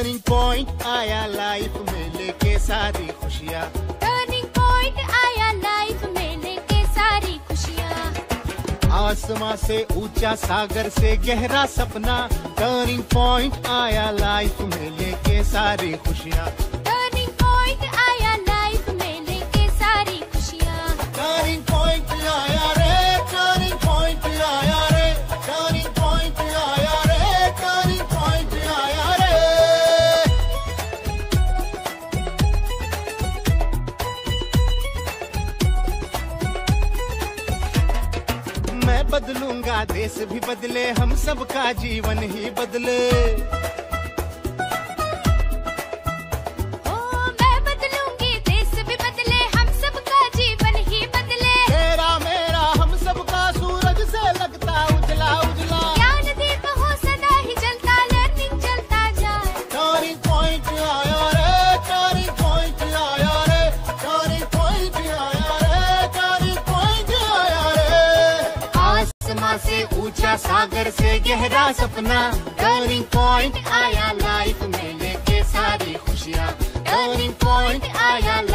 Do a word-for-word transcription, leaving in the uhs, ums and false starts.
Turning point आया life में लेके सारी खुशियाँ। टर्निंग पॉइंट आया लाइफ में लेके सारी खुशियाँ। आसमां से ऊंचा सागर से गहरा सपना, टर्निंग पॉइंट आया लाइफ में लेके सारी खुशियाँ। टर्निंग पॉइंट आया लाइफ में लेके सारी खुशियाँ। टर्निंग पॉइंट आया रे, टर्निंग पॉइंट आया रे, टर्निंग पॉइंट आया रे, टर्निंग पॉइंट आया रे। मैं बदलूंगा, देश भी बदले, हम सबका जीवन ही बदले। ओ मैं बदलूंगी, देश भी बदले, हम सबका जीवन ही बदले। तेरा मेरा हम सबका सूरज से लगता उजला उजला। ज्ञान दीप हो सदा ही जलता, लर्निंग चलता जाए। टर्निंग पॉइंट आया रे, टर्निंग पॉइंट आया रे, टर्निंग पॉइंट आया रे, टर्निंग पॉइंट आया रे। आसमां से ऊंचा सागर से गहरा सपना, टर्निंग पॉइंट आया लाइफ में लेके सारी खुशियाँ। टर्निंग पॉइंट आया